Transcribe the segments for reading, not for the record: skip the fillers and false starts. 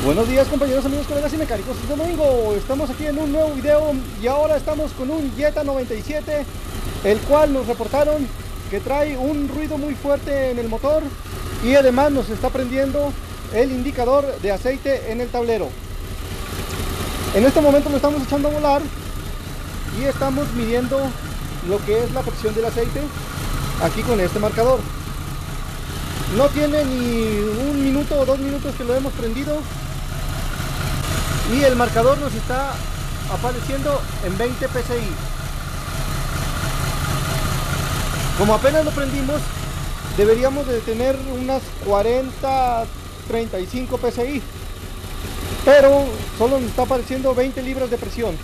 Buenos días compañeros, amigos, colegas y mecánicos de domingo. Estamos aquí en un nuevo video y ahora estamos con un Jetta 97, el cual nos reportaron que trae un ruido muy fuerte en el motor y además nos está prendiendo el indicador de aceite en el tablero. En este momento lo estamos echando a volar y estamos midiendo lo que es la presión del aceite aquí con este marcador. No tiene ni un minuto o 2 minutos que lo hemos prendido y el marcador nos está apareciendo en 20 psi. Como apenas lo prendimos, deberíamos de tener unas 40-35 psi, pero solo nos está apareciendo 20 libras de presión.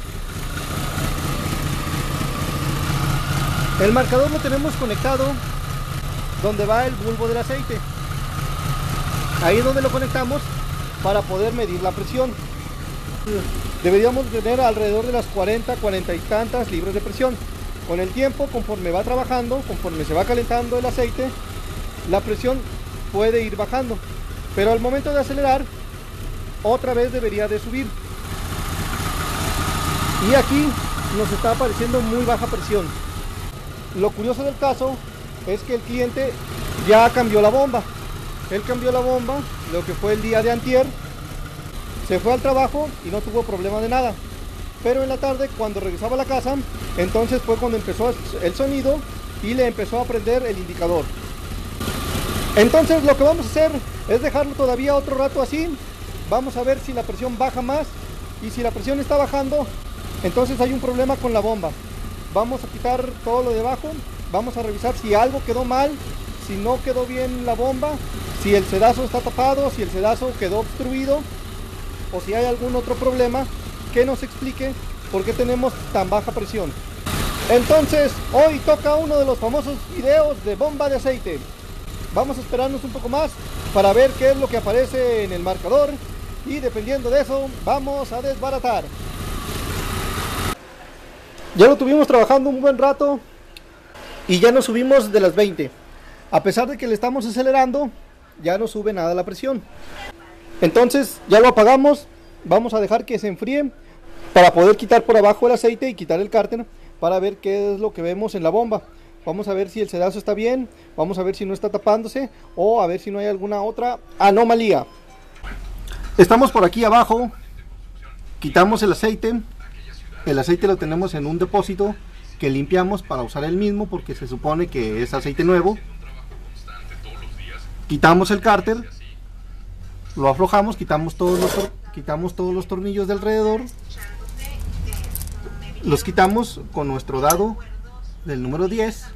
El marcador lo tenemos conectado donde va el bulbo del aceite. Ahí es donde lo conectamos para poder medir la presión. Deberíamos tener alrededor de las 40 y tantas libras de presión. Con el tiempo, conforme va trabajando, conforme se va calentando el aceite, la presión puede ir bajando, pero al momento de acelerar otra vez debería de subir. Y aquí nos está apareciendo muy baja presión. Lo curioso del caso es que el cliente ya cambió la bomba. Él cambió la bomba lo que fue el día de antier, se fue al trabajo y no tuvo problema de nada, pero en la tarde, cuando regresaba a la casa, entonces fue cuando empezó el sonido y le empezó a prender el indicador. Entonces lo que vamos a hacer es dejarlo todavía otro rato así. Vamos a ver si la presión baja más, y si la presión está bajando, entonces hay un problema con la bomba. Vamos a quitar todo lo de abajo, vamos a revisar si algo quedó mal, si no quedó bien la bomba, si el sedazo está tapado, si el sedazo quedó obstruido, o si hay algún otro problema que nos explique por qué tenemos tan baja presión. Entonces hoy toca uno de los famosos videos de bomba de aceite. Vamos a esperarnos un poco más para ver qué es lo que aparece en el marcador, y dependiendo de eso vamos a desbaratar. Ya lo tuvimos trabajando un buen rato y ya nos subimos de las 20. A pesar de que le estamos acelerando, ya no sube nada la presión. Entonces ya lo apagamos, vamos a dejar que se enfríe para poder quitar por abajo el aceite y quitar el cárter para ver qué es lo que vemos en la bomba. Vamos a ver si el sedazo está bien, vamos a ver si no está tapándose, o a ver si no hay alguna otra anomalía. Estamos por aquí abajo, quitamos el aceite. El aceite lo tenemos en un depósito que limpiamos para usar el mismo, porque se supone que es aceite nuevo. Quitamos el cárter, lo aflojamos, quitamos todos los tornillos de alrededor, los quitamos con nuestro dado del número 10,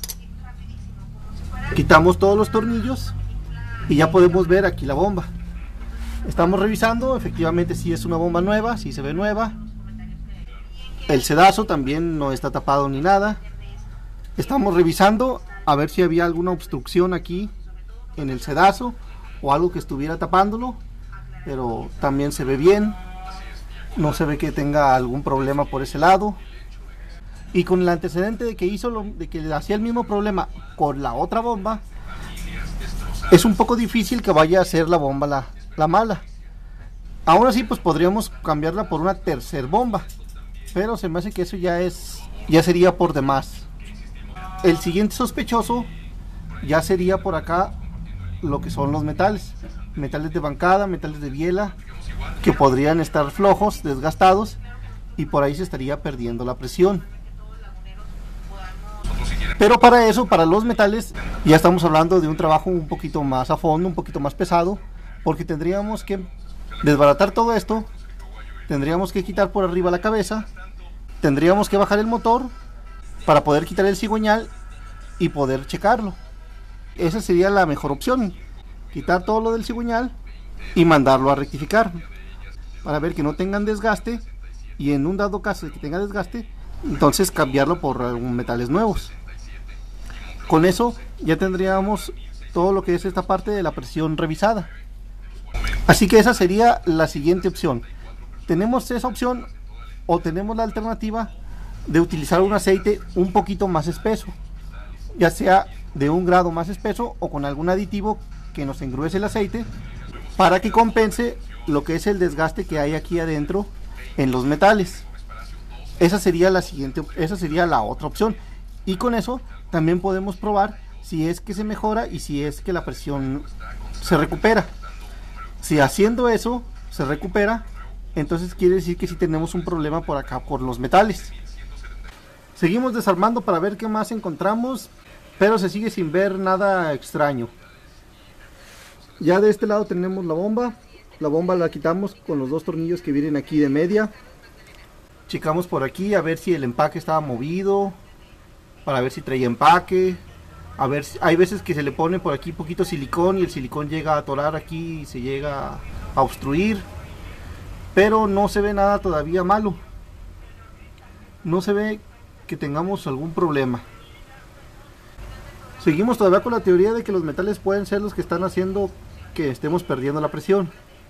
quitamos todos los tornillos y ya podemos ver aquí la bomba. Estamos revisando, efectivamente sí es una bomba nueva, sí se ve nueva. El sedazo también no está tapado ni nada. Estamos revisando a ver si había alguna obstrucción aquí en el sedazo o algo que estuviera tapándolo, pero también se ve bien, no se ve que tenga algún problema por ese lado. Y con el antecedente de que de que hacía el mismo problema con la otra bomba, es un poco difícil que vaya a ser la bomba la mala. Aún así, pues podríamos cambiarla por una tercer bomba, pero se me hace que eso ya sería por demás. El siguiente sospechoso ya sería por acá lo que son los metales de bancada, metales de biela, que podrían estar flojos, desgastados, y por ahí se estaría perdiendo la presión. Pero para eso, para los metales, ya estamos hablando de un trabajo un poquito más a fondo, un poquito más pesado, porque tendríamos que desbaratar todo esto, tendríamos que quitar por arriba la cabeza, tendríamos que bajar el motor para poder quitar el cigüeñal y poder checarlo. Esa sería la mejor opción, quitar todo lo del cigüeñal y mandarlo a rectificar para ver que no tengan desgaste, y en un dado caso de que tenga desgaste, entonces cambiarlo por metales nuevos. Con eso ya tendríamos todo lo que es esta parte de la presión revisada. Así que esa sería la siguiente opción. Tenemos esa opción, o tenemos la alternativa de utilizar un aceite un poquito más espeso, ya sea de un grado más espeso o con algún aditivo que nos engruese el aceite para que compense lo que es el desgaste que hay aquí adentro en los metales. Esa sería la otra opción, y con eso también podemos probar si es que se mejora y si es que la presión se recupera. Si haciendo eso se recupera, entonces quiere decir que sí tenemos un problema por acá, por los metales. Seguimos desarmando para ver qué más encontramos, pero se sigue sin ver nada extraño. Ya de este lado tenemos la bomba. La bomba la quitamos con los 2 tornillos que vienen aquí de media. Checamos por aquí a ver si el empaque estaba movido, para ver si traía empaque. A ver, hay veces que se le pone por aquí poquito silicón y el silicón llega a atorar aquí y se llega a obstruir, pero no se ve nada todavía malo. No se ve que tengamos algún problema. Seguimos todavía con la teoría de que los metales pueden ser los que están haciendo que estemos perdiendo la presión.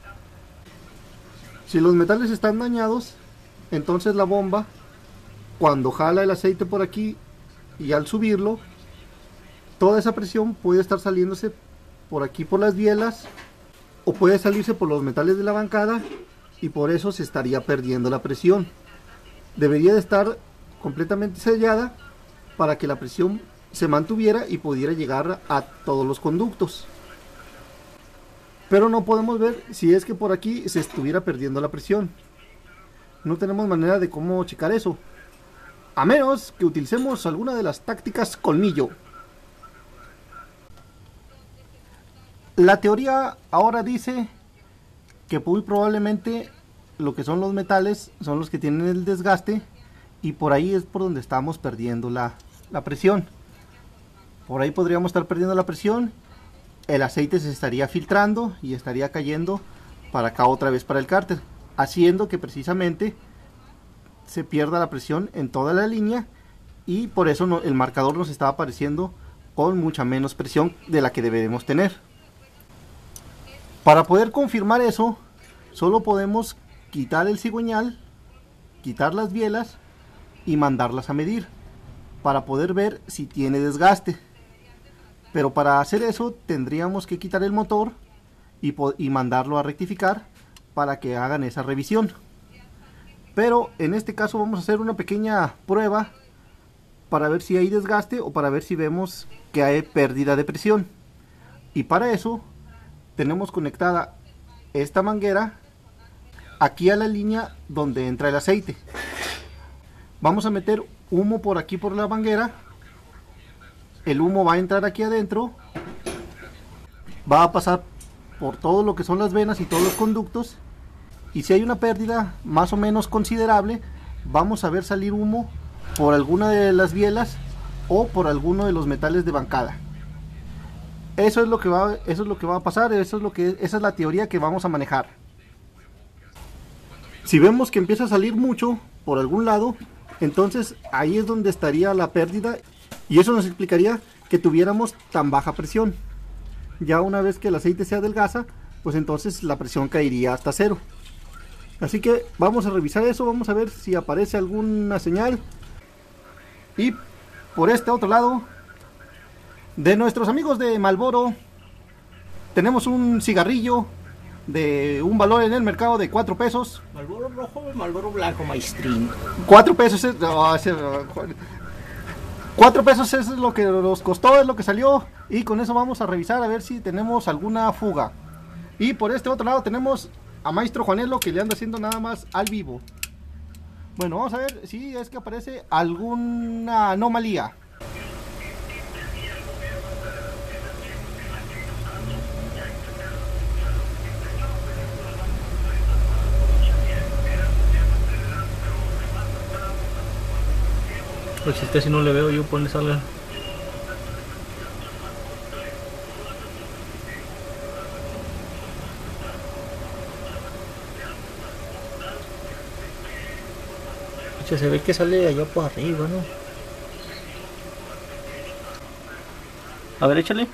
Si los metales están dañados, entonces la bomba, cuando jala el aceite por aquí y al subirlo, toda esa presión puede estar saliéndose por aquí por las bielas, o puede salirse por los metales de la bancada, y por eso se estaría perdiendo la presión. Debería de estar completamente sellada para que la presión se mantuviera y pudiera llegar a todos los conductos. Pero no podemos ver si es que por aquí se estuviera perdiendo la presión. No tenemos manera de cómo checar eso, a menos que utilicemos alguna de las tácticas colmillo. La teoría ahora dice que muy probablemente lo que son los metales son los que tienen el desgaste, y por ahí es por donde estamos perdiendo la presión. Por ahí podríamos estar perdiendo la presión, el aceite se estaría filtrando y estaría cayendo para acá otra vez para el cárter, haciendo que precisamente se pierda la presión en toda la línea, y por eso el marcador nos está apareciendo con mucha menos presión de la que deberemos tener. Para poder confirmar eso, solo podemos quitar el cigüeñal, quitar las bielas y mandarlas a medir para poder ver si tiene desgaste. Pero para hacer eso tendríamos que quitar el motor y mandarlo a rectificar para que hagan esa revisión. Pero en este caso vamos a hacer una pequeña prueba para ver si hay desgaste o para ver si vemos que hay pérdida de presión. Y para eso tenemos conectada esta manguera aquí a la línea donde entra el aceite. Vamos a meter humo por aquí por la manguera. El humo va a entrar aquí adentro, va a pasar por todo lo que son las venas y todos los conductos, y si hay una pérdida más o menos considerable, vamos a ver salir humo por alguna de las bielas o por alguno de los metales de bancada. Eso es lo que va a pasar, esa es la teoría que vamos a manejar. Si vemos que empieza a salir mucho por algún lado, entonces ahí es donde estaría la pérdida, y eso nos explicaría que tuviéramos tan baja presión. Ya una vez que el aceite se adelgaza, pues entonces la presión caería hasta cero. Así que vamos a revisar eso, vamos a ver si aparece alguna señal. Y por este otro lado, de nuestros amigos de Marlboro, tenemos un cigarrillo de un valor en el mercado de 4 pesos. Marlboro rojo o Marlboro blanco, maestrín. 4 pesos es, 4 pesos es lo que nos costó, es lo que salió. Y con eso vamos a revisar a ver si tenemos alguna fuga. Y por este otro lado tenemos a Maestro Juanelo, que le anda haciendo nada más al vivo. Bueno, vamos a ver si es que aparece alguna anomalía. Pues si casi no le veo, yo ponle salga. Se ve que sale allá por arriba, ¿no? A ver, échale.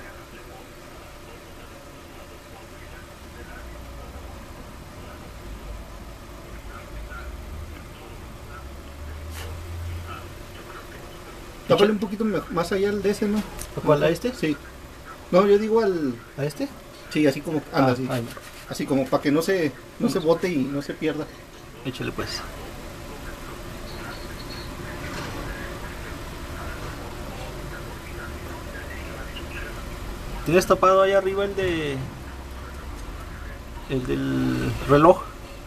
Tápale un poquito más allá al de ese, ¿no? ¿A cuál? ¿A este? Sí. No, yo digo al... ¿A este? Sí, así como anda así. Ahí. así como para que no se bote y no se pierda. Échale pues. ¿Tienes tapado ahí arriba el del reloj?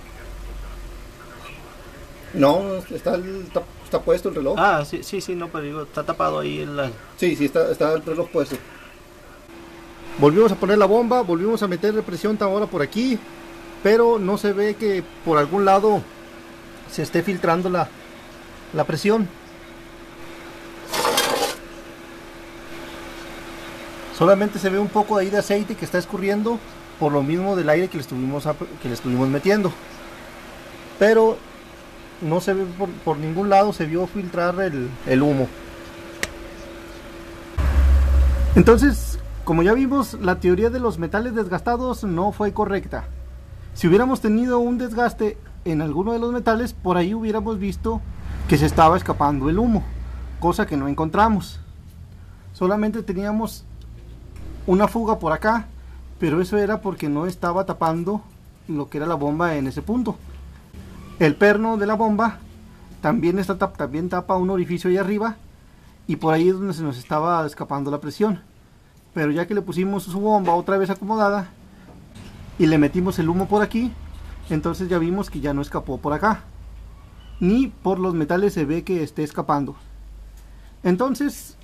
No, está puesto el reloj. Ah, sí, no, pero digo, está tapado ahí Sí, está el reloj puesto. Volvimos a poner la bomba, volvimos a meterle presión ahora por aquí, pero no se ve que por algún lado se esté filtrando la presión. Solamente se ve un poco ahí de aceite que está escurriendo por lo mismo del aire que le estuvimos metiendo. Pero no se ve por ningún lado, se vio filtrar el humo. Entonces, como ya vimos, la teoría de los metales desgastados no fue correcta. Si hubiéramos tenido un desgaste en alguno de los metales, por ahí hubiéramos visto que se estaba escapando el humo, cosa que no encontramos. Solamente teníamos una fuga por acá, pero eso era porque no estaba tapando lo que era la bomba en ese punto. El perno de la bomba también tapa un orificio ahí arriba, y por ahí es donde se nos estaba escapando la presión. Pero ya que le pusimos su bomba otra vez acomodada y le metimos el humo por aquí, entonces ya vimos que ya no escapó por acá, ni por los metales se ve que esté escapando. Entonces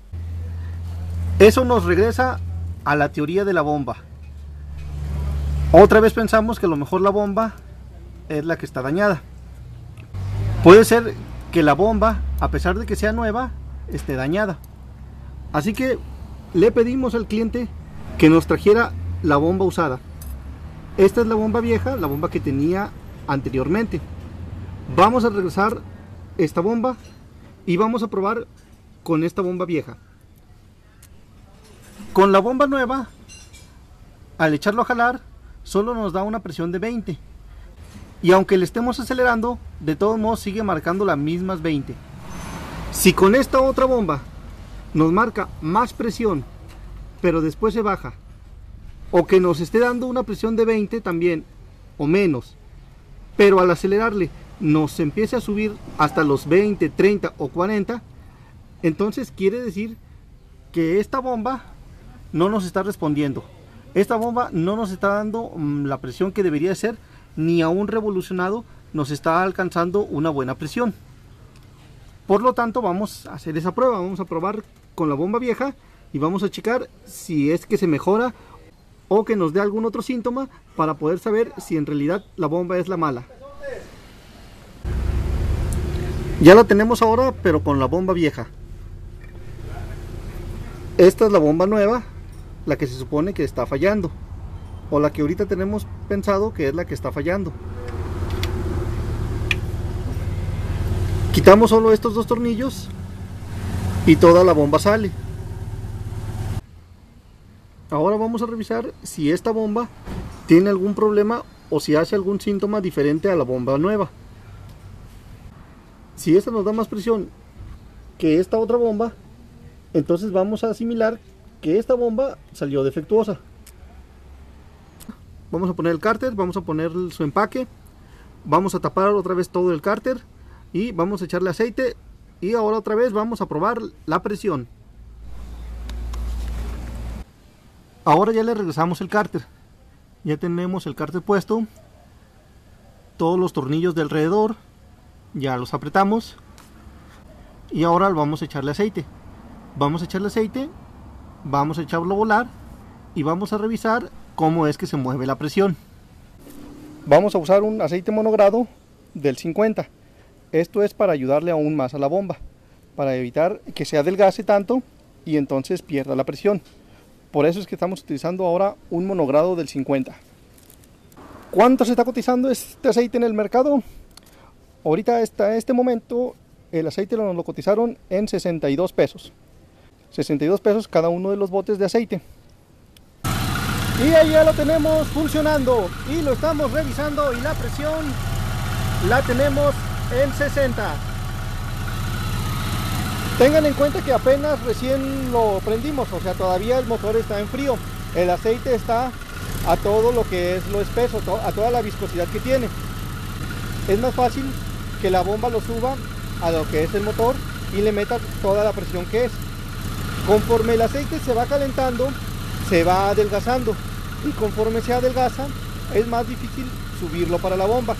eso nos regresa a la teoría de la bomba. Otra vez pensamos que a lo mejor la bomba es la que está dañada. Puede ser que la bomba, a pesar de que sea nueva, esté dañada. Así que le pedimos al cliente que nos trajera la bomba usada. Esta es la bomba vieja, la bomba que tenía anteriormente. Vamos a regresar esta bomba y vamos a probar con esta bomba vieja. Con la bomba nueva, al echarlo a jalar, solo nos da una presión de 20. Y aunque le estemos acelerando, de todos modos sigue marcando las mismas 20. Si con esta otra bomba nos marca más presión, pero después se baja, o que nos esté dando una presión de 20 también, o menos, pero al acelerarle nos empiece a subir hasta los 20, 30 o 40, entonces quiere decir que esta bomba no nos está respondiendo. Esta bomba no nos está dando la presión que debería ser, ni a un revolucionado nos está alcanzando una buena presión. Por lo tanto, vamos a hacer esa prueba. Vamos a probar con la bomba vieja y vamos a checar si es que se mejora o que nos dé algún otro síntoma para poder saber si en realidad la bomba es la mala. Ya la tenemos ahora, pero con la bomba vieja. Esta es la bomba nueva, la que se supone que está fallando, o la que ahorita tenemos pensado que es la que está fallando. Quitamos solo estos dos tornillos y toda la bomba sale. Ahora vamos a revisar si esta bomba tiene algún problema o si hace algún síntoma diferente a la bomba nueva. Si esta nos da más presión que esta otra bomba, entonces vamos a asimilar que esta bomba salió defectuosa. Vamos a poner el cárter, vamos a poner su empaque, vamos a tapar otra vez todo el cárter y vamos a echarle aceite, y ahora otra vez vamos a probar la presión. Ahora ya le regresamos el cárter, ya tenemos el cárter puesto, todos los tornillos de alrededor ya los apretamos, y ahora vamos a echarle aceite. Vamos a echarle aceite, vamos a echarlo a volar y vamos a revisar cómo es que se mueve la presión. Vamos a usar un aceite monogrado del 50. Esto es para ayudarle aún más a la bomba, para evitar que se adelgace tanto y entonces pierda la presión. Por eso es que estamos utilizando ahora un monogrado del 50. ¿Cuánto se está cotizando este aceite en el mercado? Ahorita hasta este momento el aceite nos lo cotizaron en 62 pesos. 62 pesos cada uno de los botes de aceite. Y ahí ya lo tenemos funcionando y lo estamos revisando, y la presión la tenemos en 60. Tengan en cuenta que apenas recién lo prendimos, o sea, todavía el motor está en frío. El aceite está a todo lo que es lo espeso, a toda la viscosidad que tiene. Es más fácil que la bomba lo suba a lo que es el motor y le meta toda la presión que es. Conforme el aceite se va calentando, se va adelgazando, y conforme se adelgaza es más difícil subirlo para la bomba.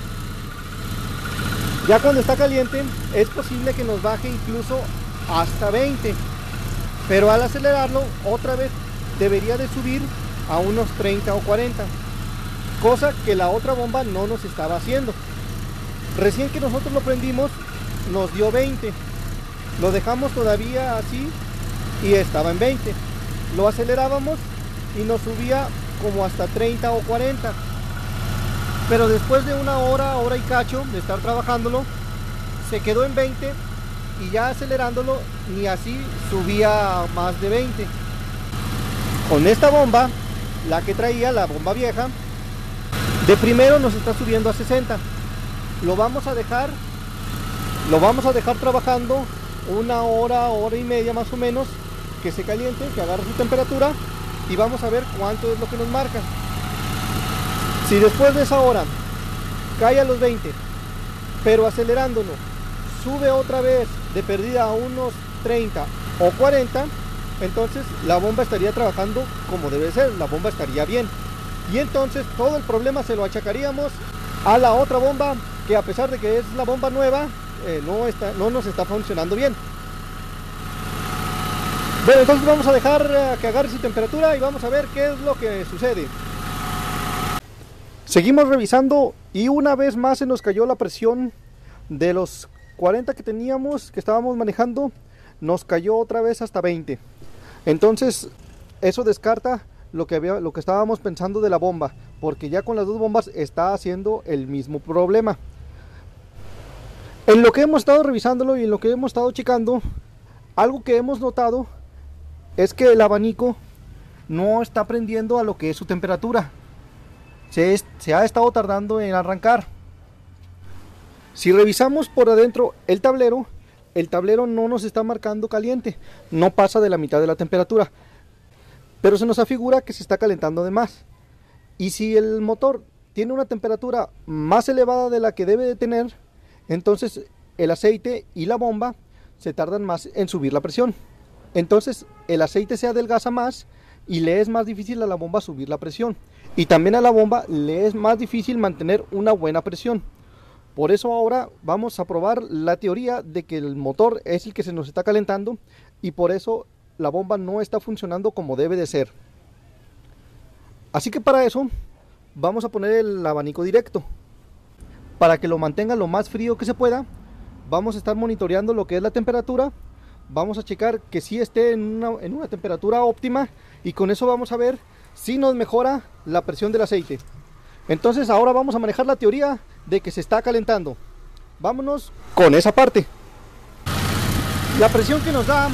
Ya cuando está caliente es posible que nos baje incluso hasta 20, pero al acelerarlo otra vez debería de subir a unos 30 o 40, cosa que la otra bomba no nos estaba haciendo. Recién que nosotros lo prendimos nos dio 20, lo dejamos todavía así y estaba en 20, lo acelerábamos y nos subía como hasta 30 o 40, pero después de una hora, hora y cacho de estar trabajándolo, se quedó en 20 y ya acelerándolo ni así subía más de 20. Con esta bomba, la que traía, la bomba vieja, de primero nos está subiendo a 60. Lo vamos a dejar trabajando una hora, hora y media más o menos, que se caliente, que agarre su temperatura, y vamos a ver cuánto es lo que nos marca. Si después de esa hora cae a los 20, pero acelerándolo sube otra vez de perdida a unos 30 o 40, entonces la bomba estaría trabajando como debe ser, la bomba estaría bien, y entonces todo el problema se lo achacaríamos a la otra bomba, que a pesar de que es la bomba nueva, no nos está funcionando bien. Bueno, entonces vamos a dejar que agarre su temperatura y vamos a ver qué es lo que sucede. Seguimos revisando y una vez más se nos cayó la presión de los 40 que teníamos, que estábamos manejando, nos cayó otra vez hasta 20. Entonces eso descarta lo que estábamos pensando de la bomba, porque ya con las dos bombas está haciendo el mismo problema. En lo que hemos estado revisándolo y en lo que hemos estado checando, algo que hemos notado es que el abanico no está prendiendo a lo que es su temperatura. Se ha estado tardando en arrancar. Si revisamos por adentro el tablero no nos está marcando caliente, no pasa de la mitad de la temperatura, pero se nos afigura que se está calentando de más. Y si el motor tiene una temperatura más elevada de la que debe de tener, entonces el aceite y la bomba se tardan más en subir la presión. Entonces el aceite se adelgaza más y le es más difícil a la bomba subir la presión. Y también a la bomba le es más difícil mantener una buena presión. Por eso ahora vamos a probar la teoría de que el motor es el que se nos está calentando y por eso la bomba no está funcionando como debe de ser. Así que para eso vamos a poner el abanico directo. Para que lo mantenga lo más frío que se pueda, vamos a estar monitoreando lo que es la temperatura. Vamos a checar que sí esté en una temperatura óptima y con eso vamos a ver si nos mejora la presión del aceite. Entonces ahora vamos a manejar la teoría de que se está calentando. Vámonos con esa parte. La presión que nos da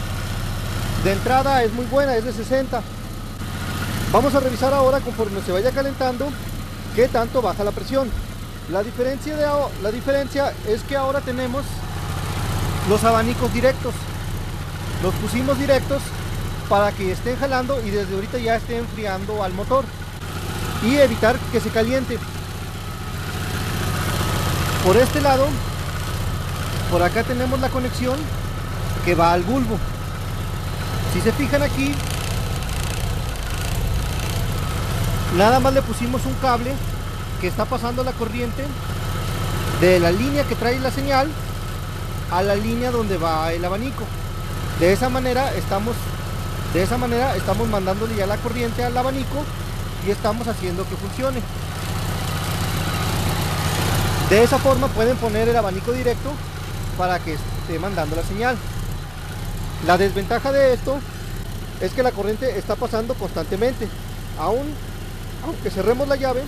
de entrada es muy buena, es de 60. Vamos a revisar ahora, conforme se vaya calentando, qué tanto baja la presión. La diferencia es que ahora tenemos los abanicos directos. Los pusimos directos para que estén jalando y desde ahorita ya esté enfriando al motor y evitar que se caliente. Por este lado, por acá tenemos la conexión que va al bulbo. Si se fijan aquí, nada más le pusimos un cable que está pasando la corriente de la línea que trae la señal a la línea donde va el abanico. De esa manera estamos mandándole ya la corriente al abanico y estamos haciendo que funcione. De esa forma pueden poner el abanico directo para que esté mandando la señal. La desventaja de esto es que la corriente está pasando constantemente. Aunque cerremos la llave,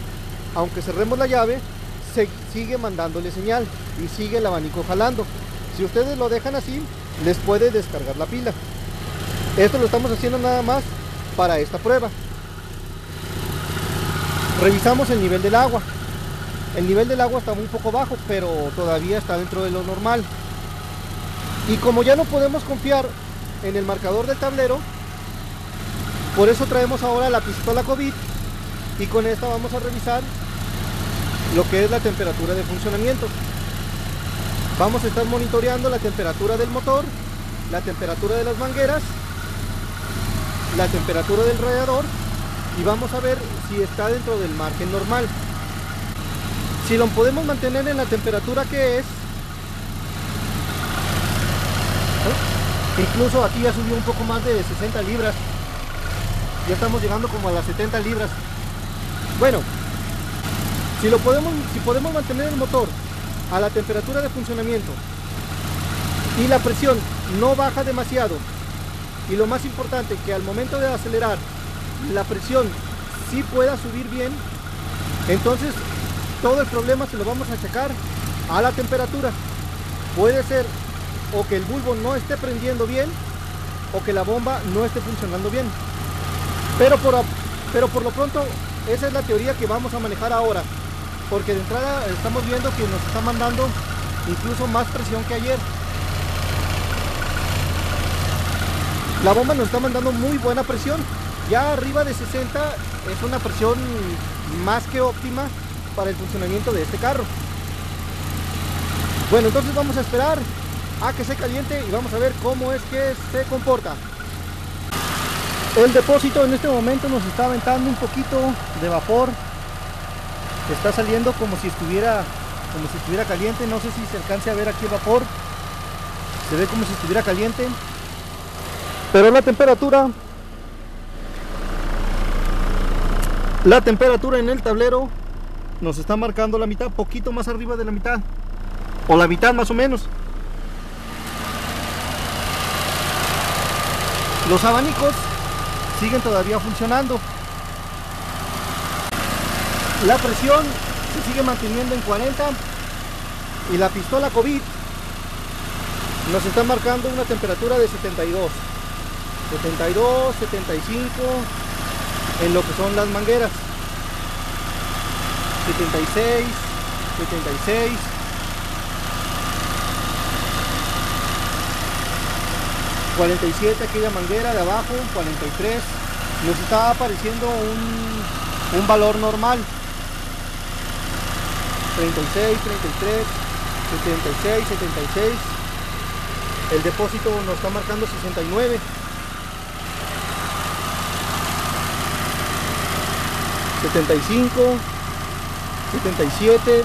sigue mandándole señal y sigue el abanico jalando. Si ustedes lo dejan así, les puede descargar la pila. Esto lo estamos haciendo nada más para esta prueba. Revisamos el nivel del agua. El nivel del agua está un poco bajo, pero todavía está dentro de lo normal. Y como ya no podemos confiar en el marcador del tablero, por eso traemos ahora la pistola COVID y con esta vamos a revisar lo que es la temperatura de funcionamiento. Vamos a estar monitoreando la temperatura del motor, la temperatura de las mangueras, la temperatura del radiador y vamos a ver si está dentro del margen normal. Si lo podemos mantener en la temperatura que es, incluso aquí ya subió un poco más de 60 libras, ya estamos llegando como a las 70 libras. Bueno, si podemos mantener el motor a la temperatura de funcionamiento y la presión no baja demasiado, y lo más importante, que al momento de acelerar la presión sí pueda subir bien, entonces todo el problema se lo vamos a checar a la temperatura. Puede ser o que el bulbo no esté prendiendo bien o que la bomba no esté funcionando bien, pero por lo pronto esa es la teoría que vamos a manejar ahora, porque de entrada estamos viendo que nos está mandando incluso más presión que ayer. La bomba nos está mandando muy buena presión, ya arriba de 60 es una presión más que óptima para el funcionamiento de este carro. Bueno, entonces vamos a esperar a que se caliente y vamos a ver cómo es que se comporta. El depósito en este momento nos está aventando un poquito de vapor, está saliendo como si estuviera caliente. No sé si se alcance a ver aquí el vapor, se ve como si estuviera caliente, pero la temperatura en el tablero nos está marcando la mitad, poquito más arriba de la mitad, o la mitad más o menos. Los abanicos siguen todavía funcionando, la presión se sigue manteniendo en 40 y la pistola COVID nos está marcando una temperatura de 72, 75 en lo que son las mangueras, 76, 47 aquella manguera de abajo, 43. Nos está apareciendo un valor normal, 36, 76. El depósito nos está marcando 69, 75, 77,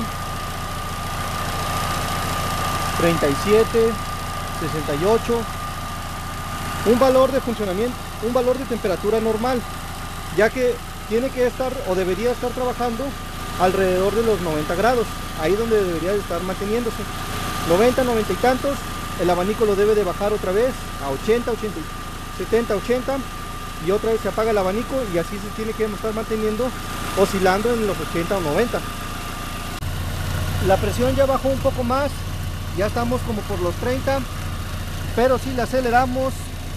37, 68. Un valor de funcionamiento, un valor de temperatura normal, ya que tiene que estar o debería estar trabajando alrededor de los 90 grados, ahí donde debería de estar manteniéndose, 90, 90 y tantos. El abanico lo debe de bajar otra vez a 80, 70, 80 y otra vez se apaga el abanico y así se tiene que estar manteniendo, oscilando en los 80 o 90. La presión ya bajó un poco más, ya estamos como por los 30, pero si le aceleramos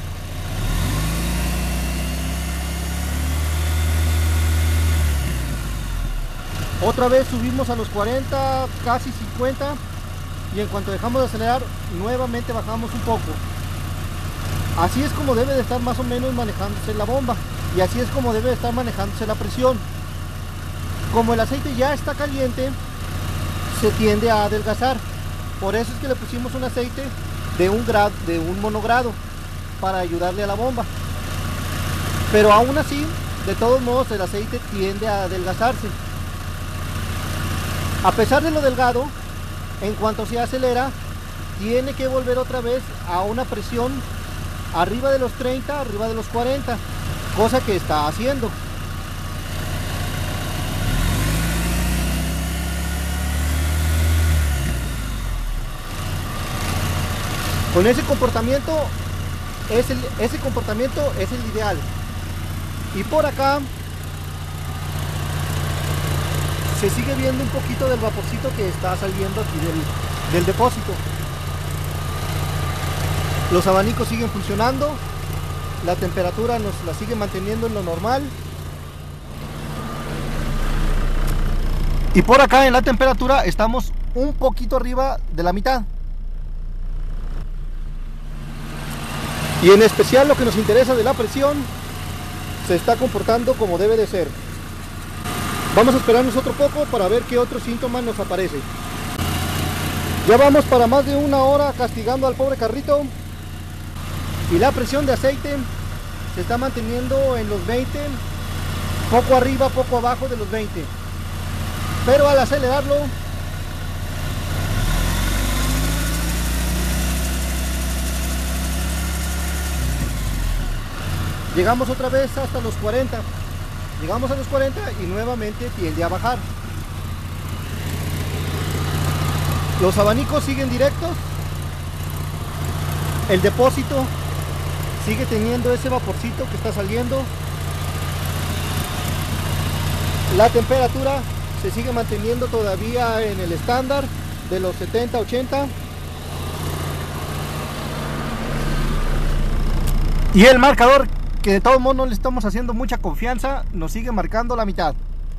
otra vez subimos a los 40, casi 50, y en cuanto dejamos de acelerar nuevamente bajamos un poco. Así es como debe de estar más o menos manejándose la bomba, y así es como debe de estar manejándose la presión. Como el aceite ya está caliente, se tiende a adelgazar, por eso es que le pusimos un aceite de un monogrado para ayudarle a la bomba, pero aún así, de todos modos, el aceite tiende a adelgazarse. A pesar de lo delgado, en cuanto se acelera, tiene que volver otra vez a una presión arriba de los 30, arriba de los 40, cosa que está haciendo. Con ese comportamiento es el ideal. Y por acá se sigue viendo un poquito del vaporcito que está saliendo aquí del depósito. Los abanicos siguen funcionando, la temperatura nos la sigue manteniendo en lo normal. Y por acá en la temperatura estamos un poquito arriba de la mitad. Y en especial lo que nos interesa de la presión, se está comportando como debe de ser. Vamos a esperarnos otro poco para ver qué otros síntomas nos aparece. Ya vamos para más de una hora castigando al pobre carrito y la presión de aceite se está manteniendo en los 20, poco arriba, poco abajo de los 20. Pero al acelerarlo, llegamos otra vez hasta los 40. Llegamos a los 40 y nuevamente tiende a bajar. Los abanicos siguen directos. El depósito sigue teniendo ese vaporcito que está saliendo. La temperatura se sigue manteniendo todavía en el estándar de los 70-80. Y el marcador, que de todos modos no le estamos haciendo mucha confianza, nos sigue marcando la mitad.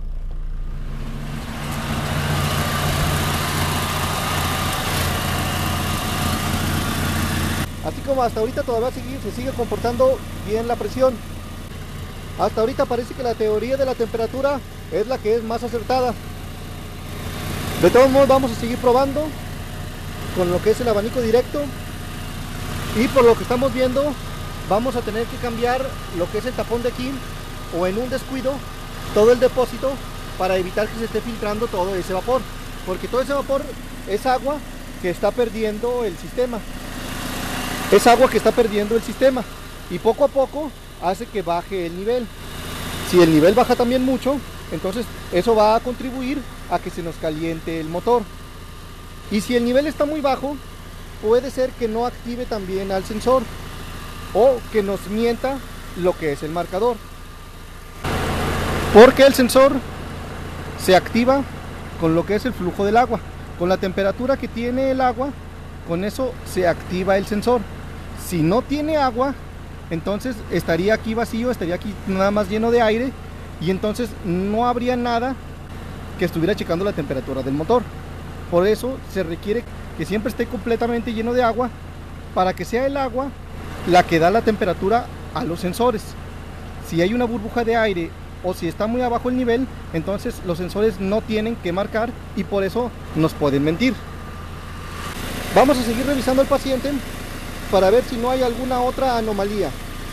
Así como hasta ahorita todavía se sigue comportando bien la presión. Hasta ahorita parece que la teoría de la temperatura es la que es más acertada. De todos modos vamos a seguir probando con lo que es el abanico directo. Y por lo que estamos viendo, vamos a tener que cambiar lo que es el tapón de aquí, o en un descuido todo el depósito, para evitar que se esté filtrando todo ese vapor, porque todo ese vapor es agua que está perdiendo el sistema. Es agua que está perdiendo el sistema y poco a poco hace que baje el nivel. Si el nivel baja también mucho, entonces eso va a contribuir a que se nos caliente el motor. Y si el nivel está muy bajo, puede ser que no active también al sensor, o que nos mienta lo que es el marcador, porque el sensor se activa con lo que es el flujo del agua, con la temperatura que tiene el agua, con eso se activa el sensor. Si no tiene agua, entonces estaría aquí vacío, estaría aquí nada más lleno de aire, y entonces no habría nada que estuviera checando la temperatura del motor. Por eso se requiere que siempre esté completamente lleno de agua, para que sea el agua la que da la temperatura a los sensores. Si hay una burbuja de aire o si está muy abajo el nivel, entonces los sensores no tienen que marcar y por eso nos pueden mentir. Vamos a seguir revisando al paciente para ver si no hay alguna otra anomalía.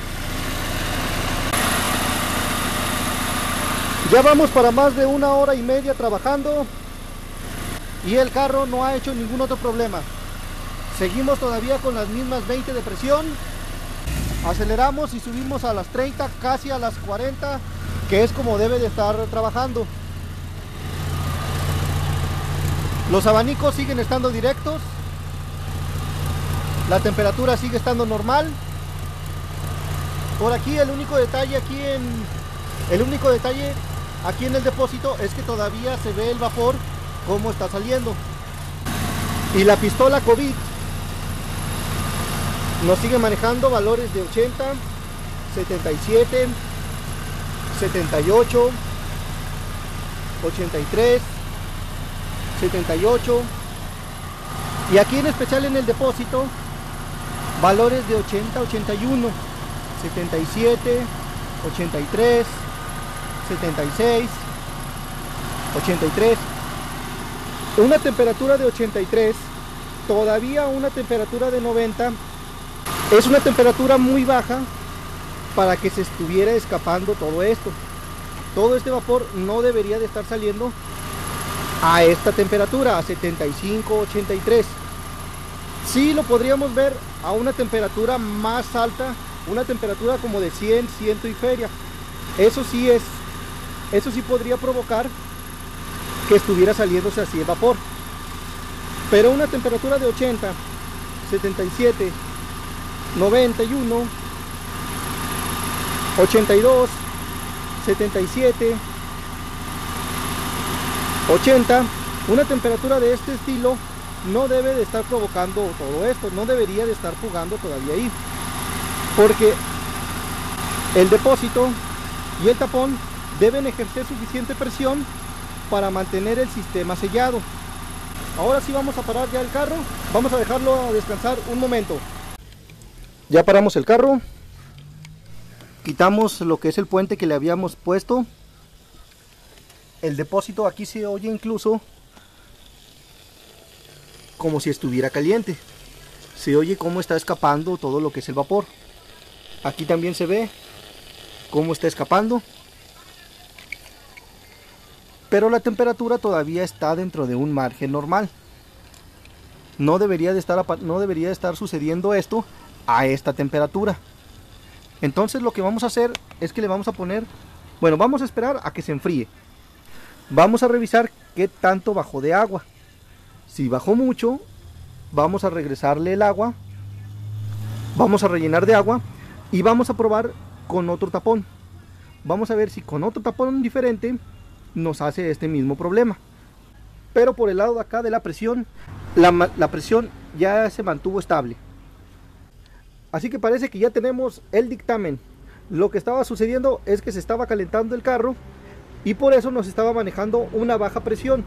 Ya vamos para más de una hora y media trabajando y el carro no ha hecho ningún otro problema. Seguimos todavía con las mismas 20 de presión. Aceleramos y subimos a las 30, casi a las 40, que es como debe de estar trabajando. Los abanicos siguen estando directos. La temperatura sigue estando normal. Por aquí el único detalle aquí en el depósito es que todavía se ve el vapor como está saliendo. Y la pistola COVID nos sigue manejando valores de 80, 77, 78, 83, 78, y aquí en especial en el depósito valores de 80, 81, 77, 83, 76, 83. Una temperatura de 83, todavía una temperatura de 90, es una temperatura muy baja para que se estuviera escapando todo esto. Todo este vapor no debería de estar saliendo a esta temperatura, a 75, 83. Sí lo podríamos ver a una temperatura más alta, una temperatura como de 100, 100 y feria. Eso sí podría provocar que estuviera saliéndose así el vapor. Pero una temperatura de 80, 77, 91, 82, 77, 80, una temperatura de este estilo no debe de estar provocando todo esto, no debería de estar jugando todavía ahí, porque el depósito y el tapón deben ejercer suficiente presión para mantener el sistema sellado. Ahora sí vamos a parar ya el carro, vamos a dejarlo a descansar un momento. Ya paramos el carro, quitamos lo que es el puente que le habíamos puesto El depósito aquí se oye incluso como si estuviera caliente. Se oye cómo está escapando todo lo que es el vapor. Aquí también se ve cómo está escapando. Pero la temperatura todavía está dentro de un margen normal. No debería de estar sucediendo esto a esta temperatura. Entonces lo que vamos a hacer es que le vamos a poner, bueno, vamos a esperar a que se enfríe. Vamos a revisar qué tanto bajó de agua. Si bajó mucho, vamos a regresarle el agua, vamos a rellenar de agua y vamos a probar con otro tapón. Vamos a ver si con otro tapón diferente nos hace este mismo problema. Pero por el lado de acá de la presión, la presión ya se mantuvo estable. Así que parece que ya tenemos el dictamen. Lo que estaba sucediendo es que se estaba calentando el carro y por eso nos estaba manejando una baja presión.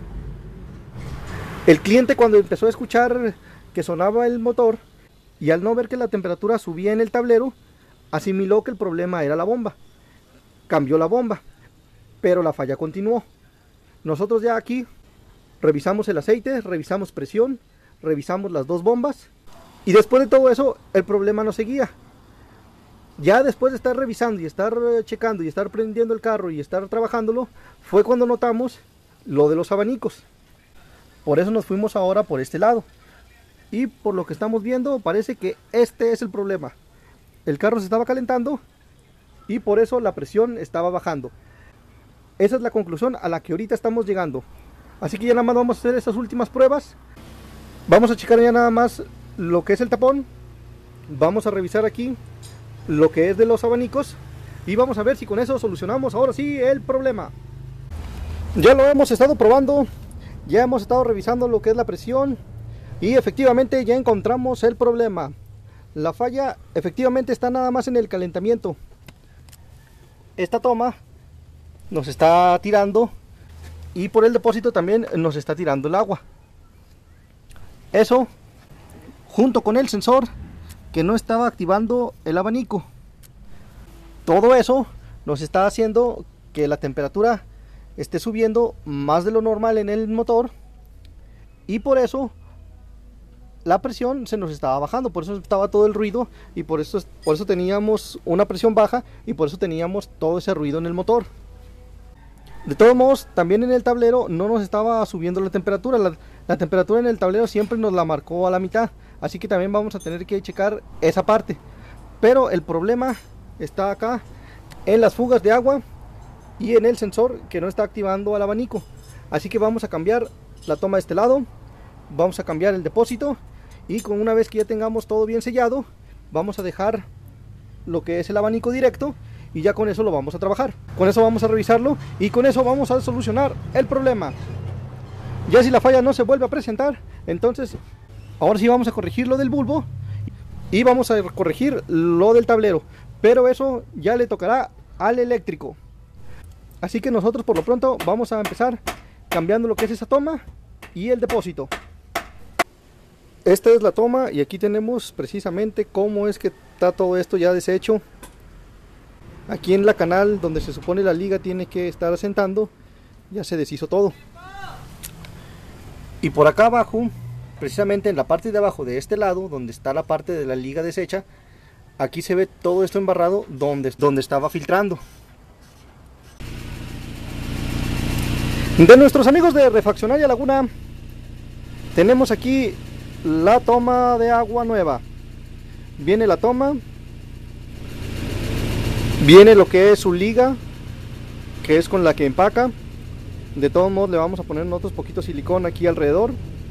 El cliente, cuando empezó a escuchar que sonaba el motor y al no ver que la temperatura subía en el tablero, asimiló que el problema era la bomba. Cambió la bomba, pero la falla continuó. Nosotros ya aquí revisamos el aceite, revisamos presión, revisamos las dos bombas y después de todo eso el problema no seguía. Ya después de estar revisando y estar checando y estar prendiendo el carro y estar trabajándolo, fue cuando notamos lo de los abanicos. Por eso nos fuimos ahora por este lado. Y por lo que estamos viendo, parece que este es el problema. El carro se estaba calentando y por eso la presión estaba bajando. Esa es la conclusión a la que ahorita estamos llegando. Así que ya nada más vamos a hacer estas últimas pruebas. Vamos a checar ya nada más lo que es el tapón. Vamos a revisar aquí lo que es de los abanicos. Y vamos a ver si con eso solucionamos ahora sí el problema. Ya lo hemos estado probando. Ya hemos estado revisando lo que es la presión. Y efectivamente ya encontramos el problema. La falla efectivamente está nada más en el calentamiento. Esta toma nos está tirando y por el depósito también nos está tirando el agua. Eso junto con el sensor que no estaba activando el abanico. Todo eso nos está haciendo que la temperatura esté subiendo más de lo normal en el motor y por eso la presión se nos estaba bajando, por eso estaba todo el ruido y por eso teníamos una presión baja y por eso teníamos todo ese ruido en el motor. De todos modos, también en el tablero no nos estaba subiendo la temperatura. La temperatura en el tablero siempre nos la marcó a la mitad, así que también vamos a tener que checar esa parte. Pero el problema está acá en las fugas de agua y en el sensor que no está activando al abanico. Así que vamos a cambiar la toma de este lado, vamos a cambiar el depósito y con una vez que ya tengamos todo bien sellado, vamos a dejar lo que es el abanico directo y ya con eso lo vamos a trabajar. Con eso vamos a revisarlo y con eso vamos a solucionar el problema. Ya si la falla no se vuelve a presentar, entonces ahora sí vamos a corregir lo del bulbo y vamos a corregir lo del tablero, pero eso ya le tocará al eléctrico. Así que nosotros por lo pronto vamos a empezar cambiando lo que es esa toma y el depósito. Esta es la toma y aquí tenemos precisamente cómo es que está todo esto ya deshecho. Aquí en la canal donde se supone la liga tiene que estar asentando, ya se deshizo todo. Y por acá abajo, precisamente en la parte de abajo de este lado, donde está la parte de la liga deshecha, aquí se ve todo esto embarrado donde estaba filtrando. De nuestros amigos de Refaccionaria Laguna, tenemos aquí la toma de agua nueva. Viene la toma, viene lo que es su liga, que es con la que empaca. De todos modos le vamos a poner otros poquitos silicón aquí alrededor.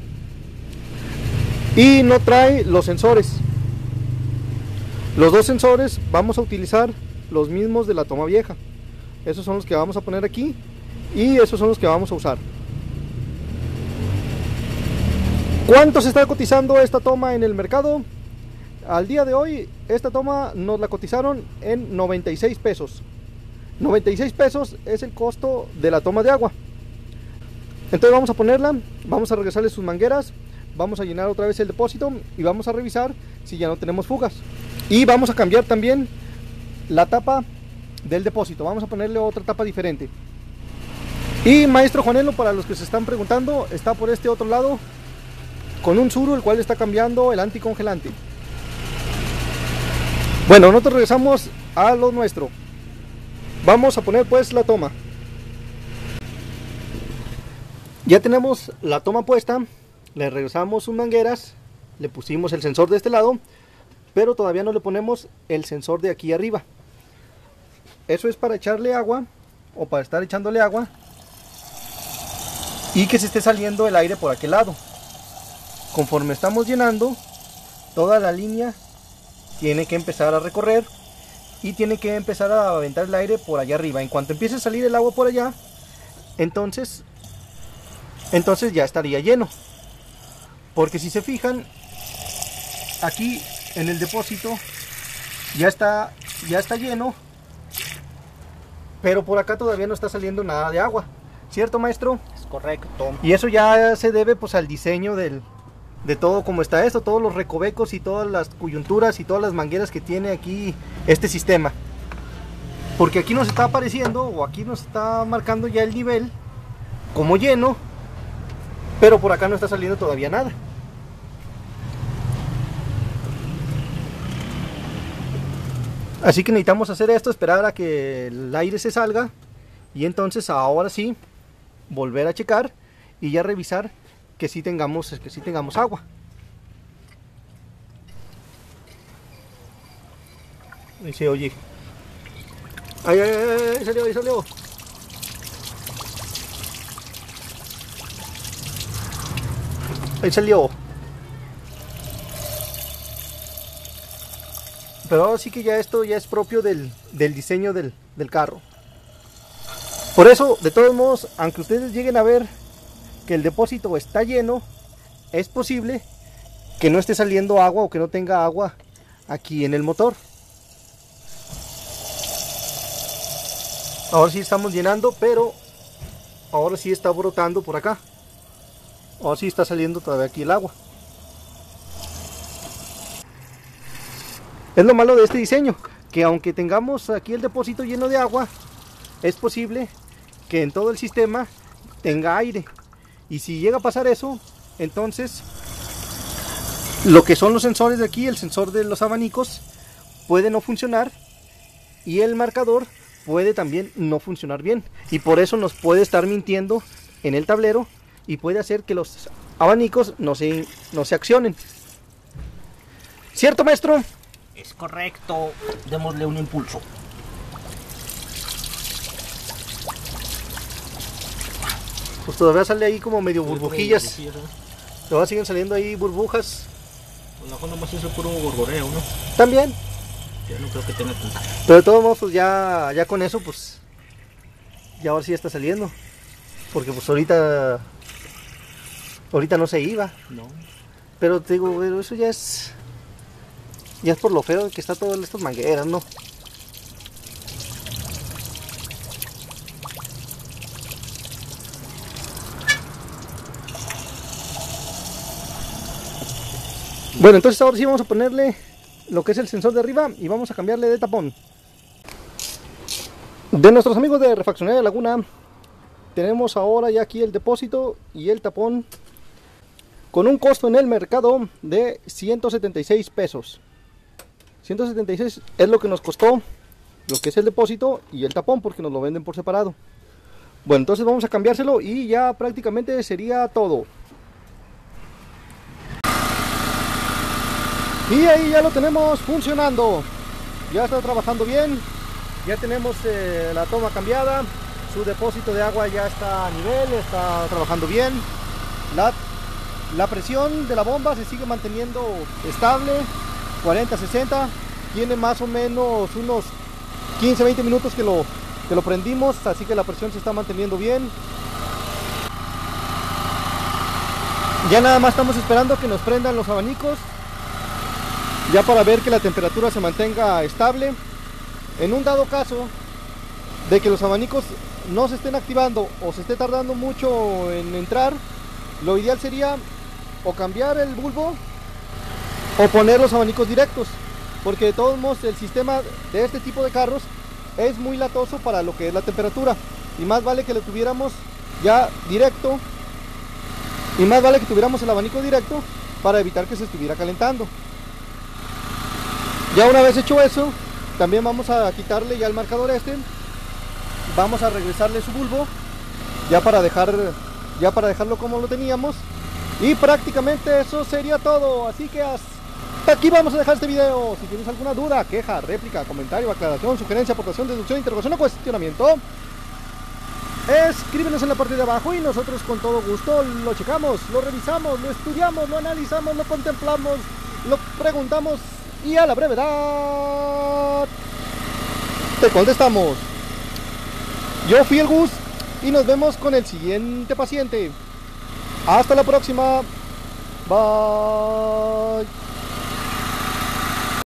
Y no trae los sensores. Los dos sensores vamos a utilizar los mismos de la toma vieja. Esos son los que vamos a poner aquí y esos son los que vamos a usar. ¿Cuánto se está cotizando esta toma en el mercado? Al día de hoy esta toma nos la cotizaron en 96 pesos. 96 pesos es el costo de la toma de agua. Entonces vamos a ponerla, vamos a regresarle sus mangueras, vamos a llenar otra vez el depósito y vamos a revisar si ya no tenemos fugas. Y vamos a cambiar también la tapa del depósito, vamos a ponerle otra tapa diferente. Y maestro Juanelo, para los que se están preguntando, está por este otro lado con un Zuru, el cual está cambiando el anticongelante. Bueno, nosotros regresamos a lo nuestro. Vamos a poner pues la toma. Ya tenemos la toma puesta, le regresamos sus mangueras, le pusimos el sensor de este lado, pero todavía no le ponemos el sensor de aquí arriba. Eso es para echarle agua, o para estar echándole agua, y que se esté saliendo el aire por aquel lado. Conforme estamos llenando, toda la línea tiene que empezar a recorrer y tiene que empezar a aventar el aire por allá arriba. En cuanto empiece a salir el agua por allá, entonces ya estaría lleno. Porque si se fijan, aquí en el depósito ya está lleno, pero por acá todavía no está saliendo nada de agua, ¿cierto, maestro? Es correcto. Y eso ya se debe pues al diseño de todo como está esto, todos los recovecos y todas las coyunturas y todas las mangueras que tiene aquí este sistema. Porque aquí nos está apareciendo, o aquí nos está marcando ya el nivel como lleno, pero por acá no está saliendo todavía nada. Así que necesitamos hacer esto, esperar a que el aire se salga, y entonces ahora sí volver a checar y ya revisar que sí tengamos agua. Ahí se oye. Ahí salió, ahí salió. Ahí salió. Pero ahora sí que ya esto ya es propio del diseño del carro. Por eso, de todos modos, aunque ustedes lleguen a ver que el depósito está lleno, es posible que no esté saliendo agua o que no tenga agua aquí en el motor. Ahora sí estamos llenando, pero ahora sí está brotando por acá. Ahora sí está saliendo todavía aquí el agua. Es lo malo de este diseño, que aunque tengamos aquí el depósito lleno de agua, es posible que en todo el sistema tenga aire. Y si llega a pasar eso, entonces lo que son los sensores de aquí, el sensor de los abanicos, puede no funcionar, y el marcador puede también no funcionar bien, y por eso nos puede estar mintiendo en el tablero y puede hacer que los abanicos no se accionen. ¿Cierto, maestro? Es correcto. Démosle un impulso. Pues todavía sale ahí como medio burbujillas. Todavía siguen saliendo ahí burbujas. A lo mejor nomás es el puro gorgoreo, ¿no? También. Yo no creo que tenga tanta. Pero de todos modos, pues ya con eso, pues ya ahora sí está saliendo. Porque pues ahorita no se iba. No. Pero te digo, pero eso ya es por lo feo que está todas estas mangueras, ¿no? Bueno, entonces ahora sí vamos a ponerle lo que es el sensor de arriba y vamos a cambiarle de tapón. De nuestros amigos de Refaccionaria Laguna, tenemos ahora ya aquí el depósito y el tapón con un costo en el mercado de 176 pesos. 176 es lo que nos costó lo que es el depósito y el tapón, porque nos lo venden por separado. Bueno, entonces vamos a cambiárselo y ya prácticamente sería todo. Y ahí ya lo tenemos funcionando. Ya está trabajando bien. Ya tenemos la toma cambiada. Su depósito de agua ya está a nivel, está trabajando bien. La presión de la bomba se sigue manteniendo estable, 40-60. Tiene más o menos unos 15-20 minutos que lo prendimos, así que la presión se está manteniendo bien. Ya nada más estamos esperando que nos prendan los abanicos, ya para ver que la temperatura se mantenga estable. En un dado caso de que los abanicos no se estén activando o se esté tardando mucho en entrar, lo ideal sería o cambiar el bulbo o poner los abanicos directos, porque de todos modos el sistema de este tipo de carros es muy latoso para lo que es la temperatura, y más vale que lo tuviéramos ya directo, y más vale que tuviéramos el abanico directo para evitar que se estuviera calentando. Ya una vez hecho eso, también vamos a quitarle ya el marcador este, vamos a regresarle su bulbo ya para dejarlo como lo teníamos, y prácticamente eso sería todo. Así que hasta aquí vamos a dejar este video. Si tienes alguna duda, queja, réplica, comentario, aclaración, sugerencia, aportación, deducción, interrogación o cuestionamiento, escríbenos en la parte de abajo y nosotros con todo gusto lo checamos, lo revisamos, lo estudiamos, lo analizamos, lo contemplamos, lo preguntamos y a la brevedad te contestamos. Yo fui el Gus y nos vemos con el siguiente paciente. Hasta la próxima. Bye.